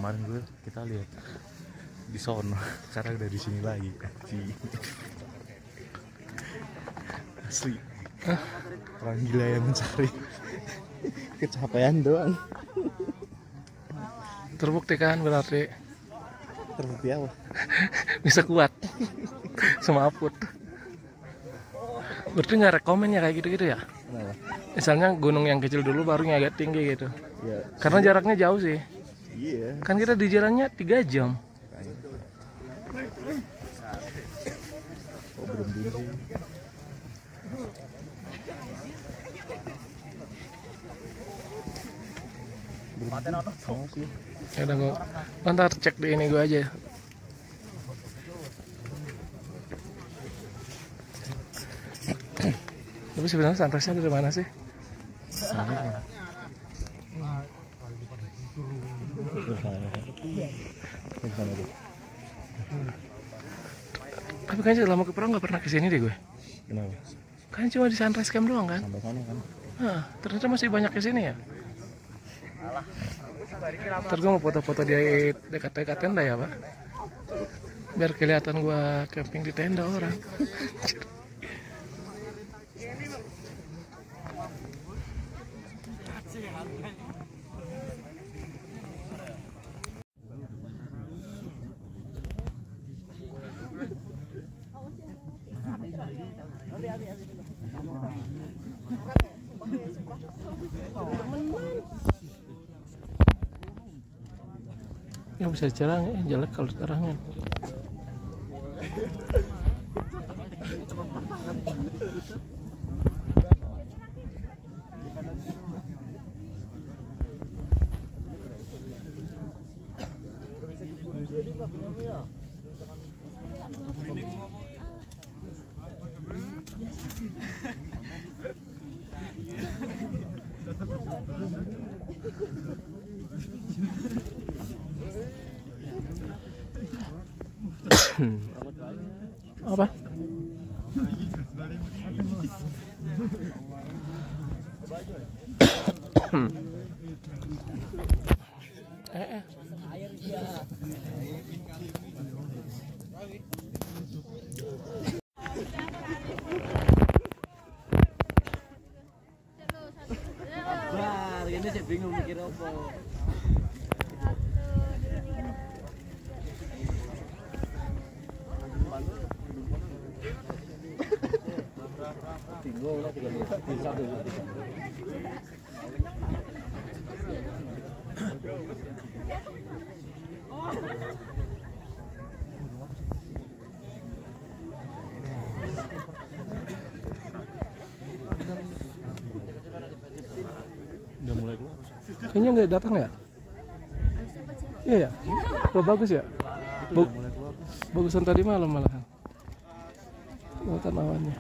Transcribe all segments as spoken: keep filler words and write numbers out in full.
kemarin gue kita lihat di sono, sekarang udah di sini lagi. Asli. Ah, orang gila yang mencari kecapean doang. Terbukti kan berarti. Terbukti apa? Bisa kuat sama Aput. Berarti nggak rekomen ya kayak gitu-gitu ya? Kenapa? Misalnya gunung yang kecil dulu baru yang agak tinggi gitu. Ya, karena jaraknya jauh sih. iya. Kan kita di jalannya tiga jam. Oh, belum dulu sih. Belum sih. Ya udah gua ntar cek di ini gua aja. Tapi sebenarnya sunrise-nya dari mana sih? Sana. Tapi kayaknya selama ke Perang nggak pernah kesini deh gue. Kenapa? Kan cuma di sunrise camp doang kan? Sampai sana kan? Nah, ternyata masih banyak kesini ya. Ntar gue mau foto-foto di dekat-dekat tenda ya Pak. Biar kelihatan gue camping di tenda orang. Ya bisa cerang ya, jelek kalau terangnya. Apa? eh, eh. Wah, ini saya bingung mikir apa. Bingung lah tiga bisa dulu. Udah mulai keluar. Kayaknya nggak datang ya? Iya ya? Oh, bagus ya? Ba bagusan tadi malam malahan. Kelihatan awannya.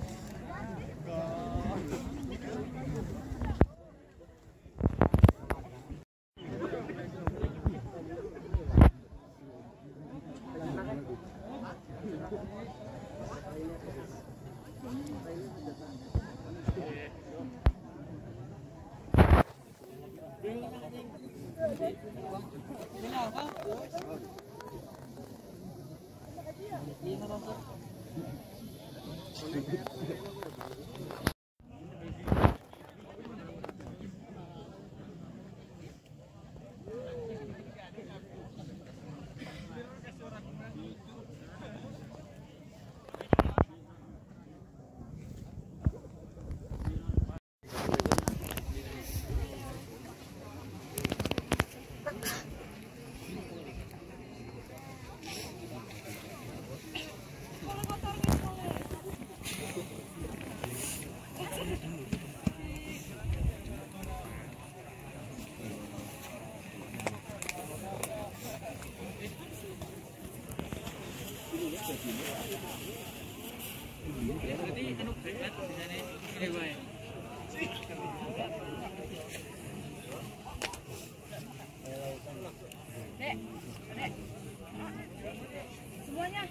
Semuanya.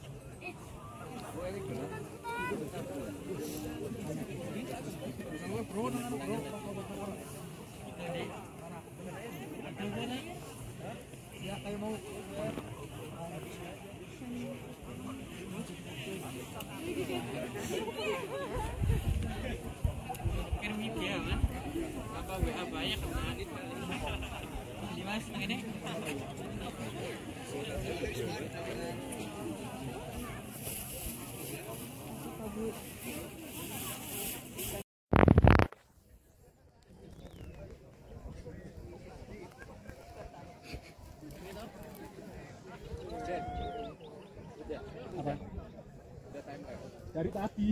Semuanya. Apa? Dari tadi.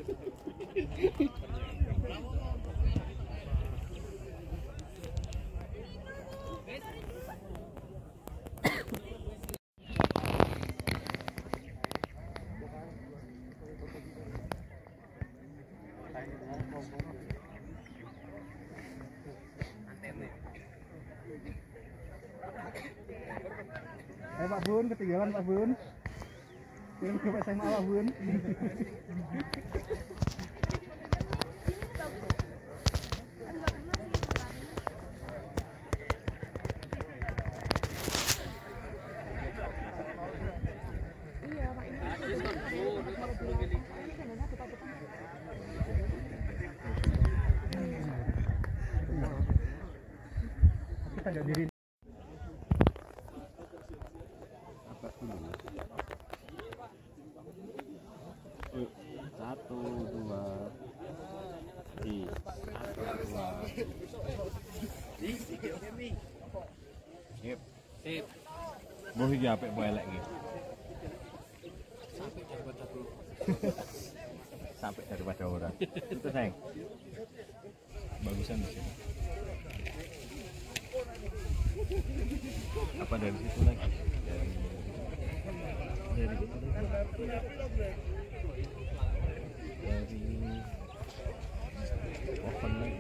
Eh Pak Bun, ketinggalan Pak Bun. Kirim ke S M A Pak Bun. Kita nggak diri. Satu, dua, tiga, satu, dua. Sip, sip. Mau hiji apik mau elek iki. Sampai daripada belum. Sampai daripada ora. Itu sayang. Bagusan di sini. Apa dari situ lagi? Dari dari dari oven lagi.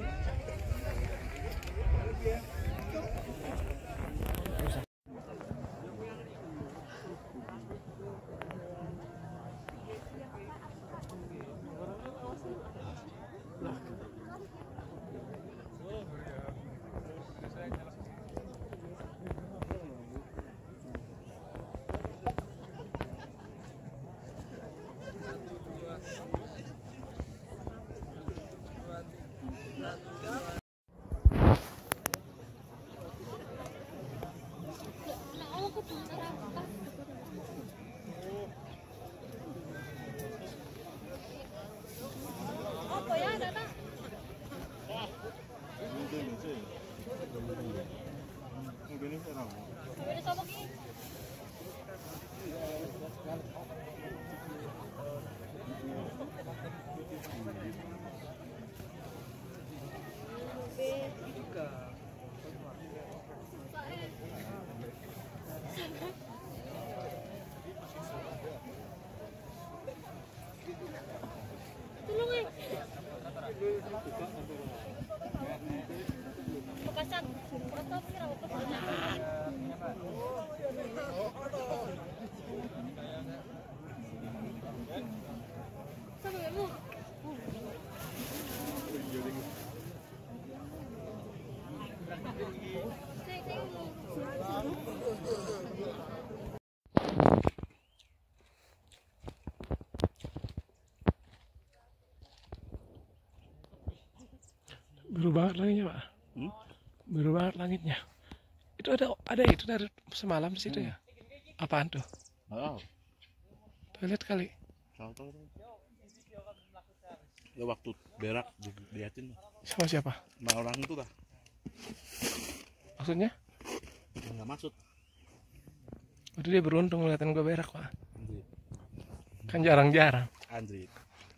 Biru banget langitnya Pak. Hmm? Biru banget langitnya. Itu ada ada itu dari semalam di situ hmm. ya. Apaan tuh? Oh. Toilet kali. Tahu-tahu. Ya waktu berak dilihatin. Sama siapa? Sama orang itu lah. Maksudnya? Enggak maksud. Waktu dia beruntung ngeliatin gue berak Pak. Andri. Kan jarang-jarang. Andri.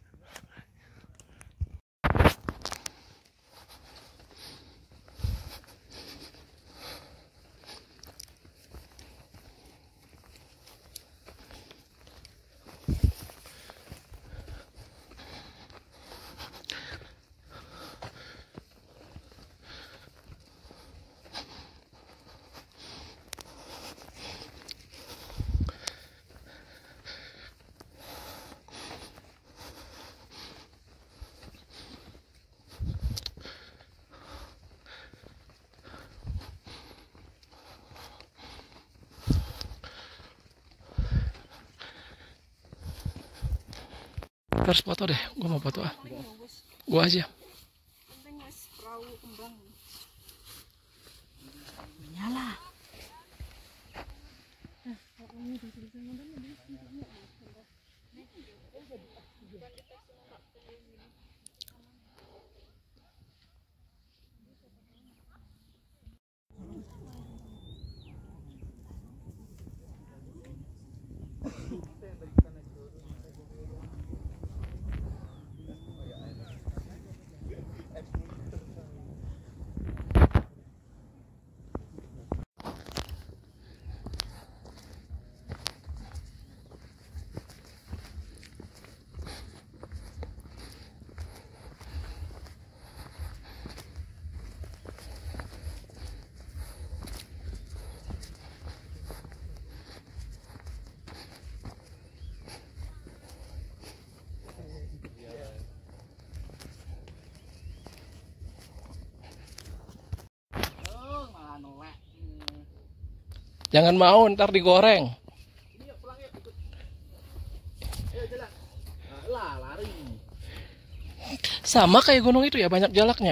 Harus foto deh, gue mau foto ah. Gue aja. Jangan mau ntar digoreng. Sama kayak gunung itu ya, banyak jalaknya.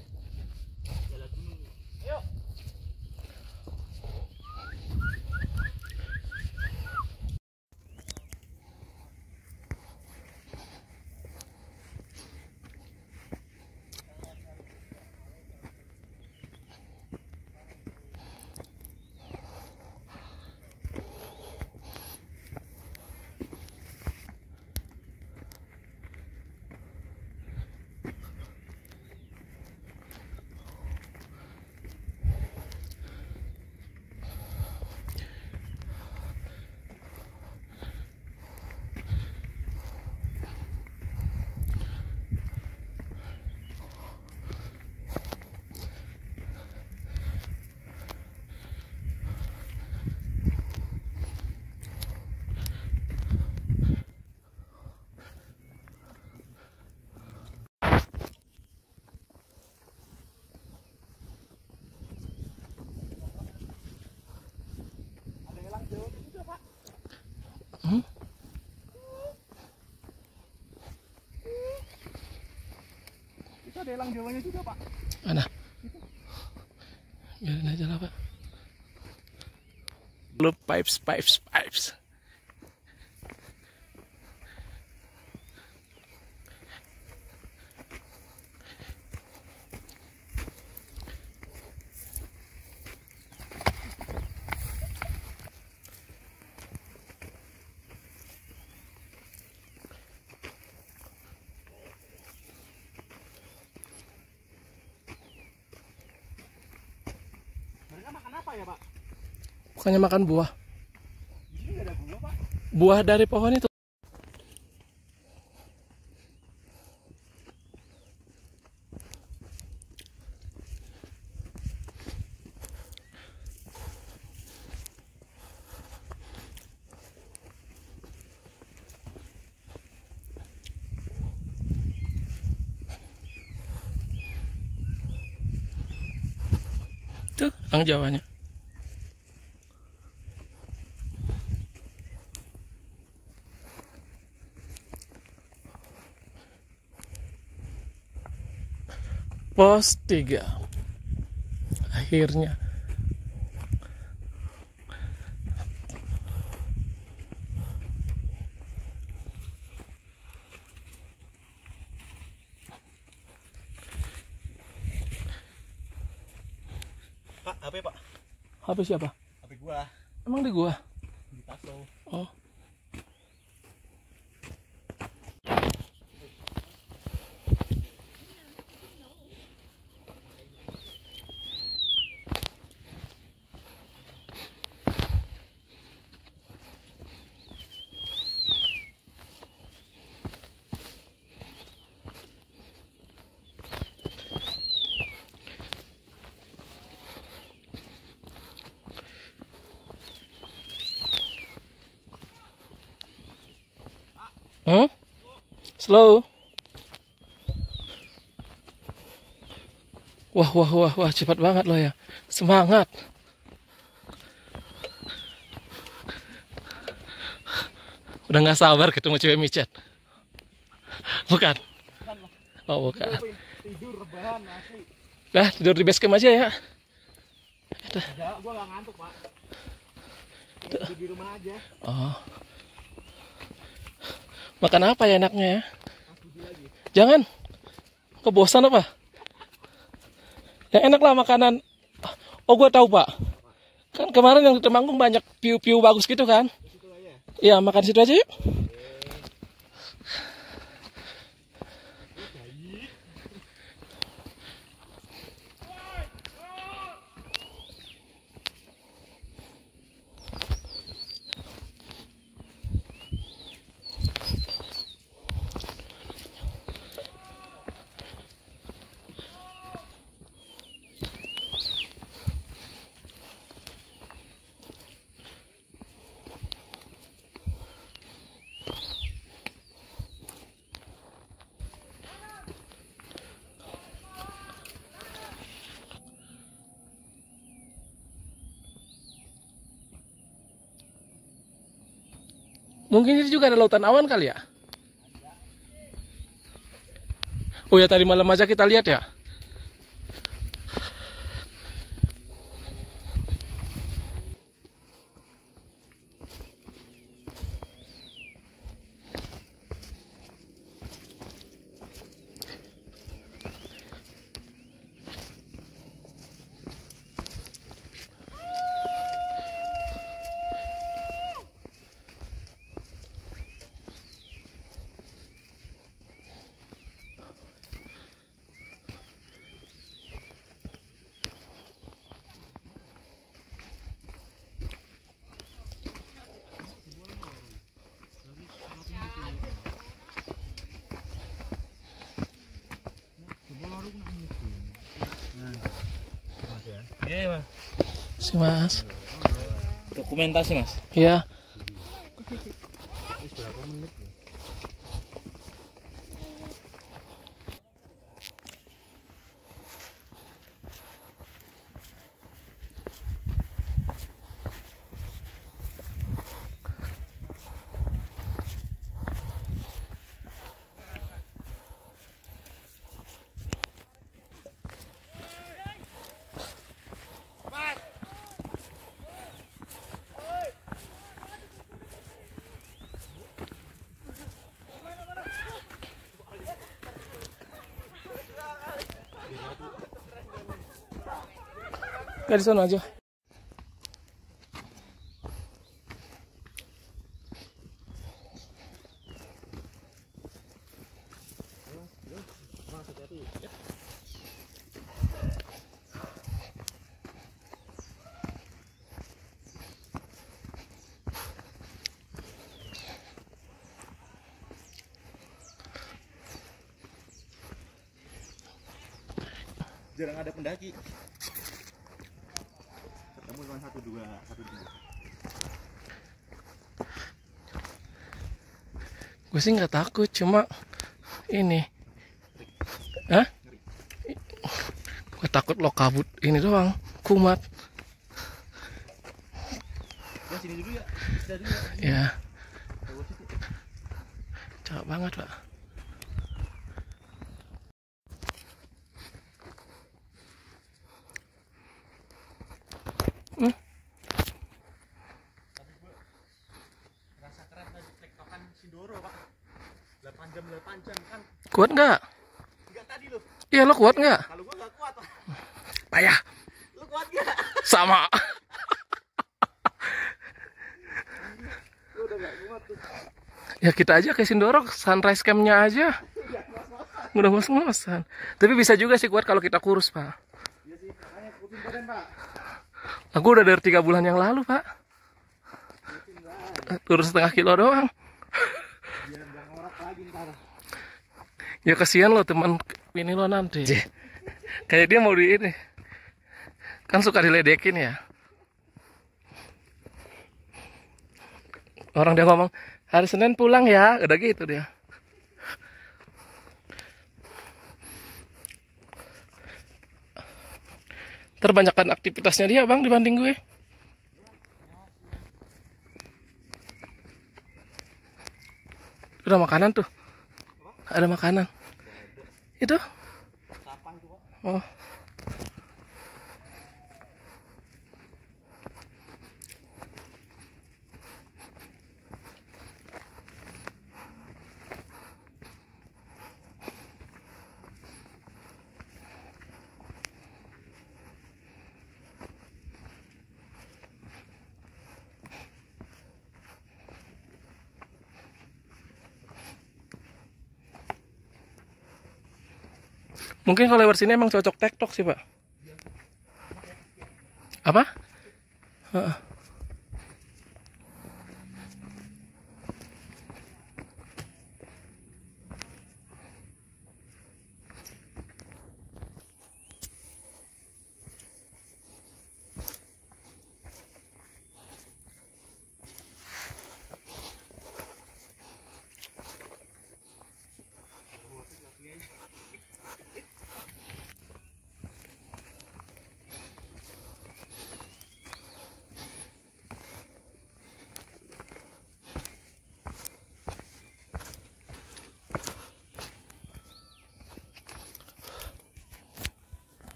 Hmm? Itu ada elang Jawanya juga, Pak. Mana? Biarin aja lah, Pak. Lu pipes, pipes, pipes. Mereka makan apa ya, Pak? Bukannya makan buah. Di sini nggak ada buah, Pak. Buah dari pohon itu. Tuh, elang Jawanya. Pos tiga. Akhirnya. Pak, H P, Pak. H P siapa? H P gua Emang di gua? di tas lo. Oh. Hmm? Slow. Wah, wah, wah, wah, cepat banget lo ya. Semangat. Udah nggak sabar ketemu cewek micet. Bukan? Oh, bukan. Tidur rebahan asli. Dah, tidur di base camp aja ya. Enggak, gua nggak ngantuk, Pak. Tidur di rumah aja. Oh. Makan apa ya enaknya ya? Jangan. Kebosan apa? Yang enak lah makanan. Oh, gua tahu, Pak. Kan kemarin yang di Temanggung banyak piu-piu bagus gitu kan? Iya, makan situ aja yuk. Mungkin ini juga ada lautan awan kali ya. Oh ya, tadi malam aja kita lihat ya. Iya, Mas. Si Mas. Dokumentasi, Mas. Iya. Nggak di sana aja. Jarang ada pendaki. Ketemu cuma satu dua, satu dua. Gue sih nggak takut, cuma ini, hah? Gue takut lo kabut ini doang, kumat. Ya sini dulu ya. Sudah dulu ya. Ya, capek banget pak. Hmm? Rasa keren tadi tektokan Sindoro, Pak. delapan jam delapan jam kan. Kuat nggak? Enggak tadi lo. Iya lo kuat nggak? Kalau gua enggak kuat, Pak. Payah. Lu kuat enggak? Sama. Lu udah enggak kuat tuh. Ya kita aja ke Sindoro, sunrise camp-nya aja. Udah ngos-ngosan. Tapi bisa juga sih kuat kalau kita kurus pak. Iya sih, makanya kurusin badan, Pak. Aku udah dari tiga bulan yang lalu pak. Kurus setengah kilo doang. Biar enggak ngorak lagi ntar. Ya kasihan lo teman ini lo nanti. Kayak dia mau di ini. Kan suka diledekin ya. Orang dia ngomong, hari Senin pulang ya. Udah gitu dia. Terbanyakan aktivitasnya dia bang dibanding gue. Udah makanan tuh. Ada makanan. Itu? Oh. Mungkin kalau lewat sini emang cocok tektok sih pak. Apa? Heeh.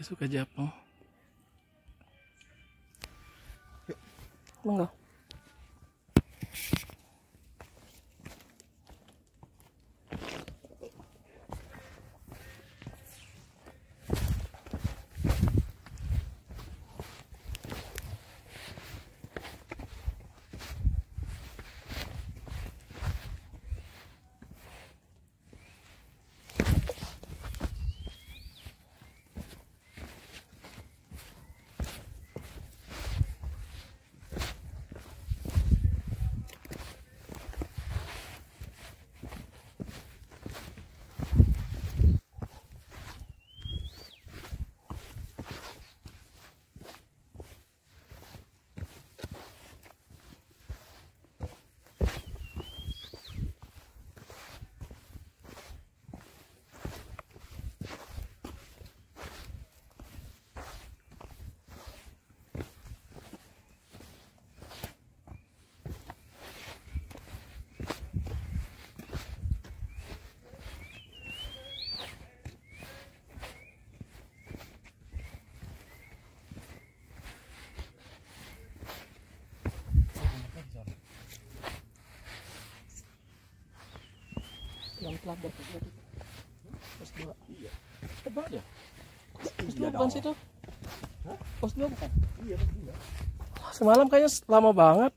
suka Jepang. Monggo. Yang pelajar itu pos dua. Iya. Tebak dia. Pos dua bukan situ? Hah? Pos dua bukan? Iya, pos dua. Semalam kayaknya lama banget.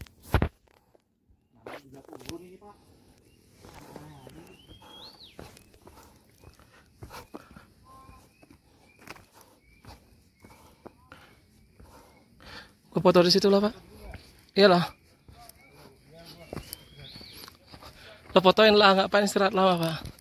Gue foto di situ lah, Pak. Iyalah. Lo fotoin lah, ngapain istirahat lama, Pak.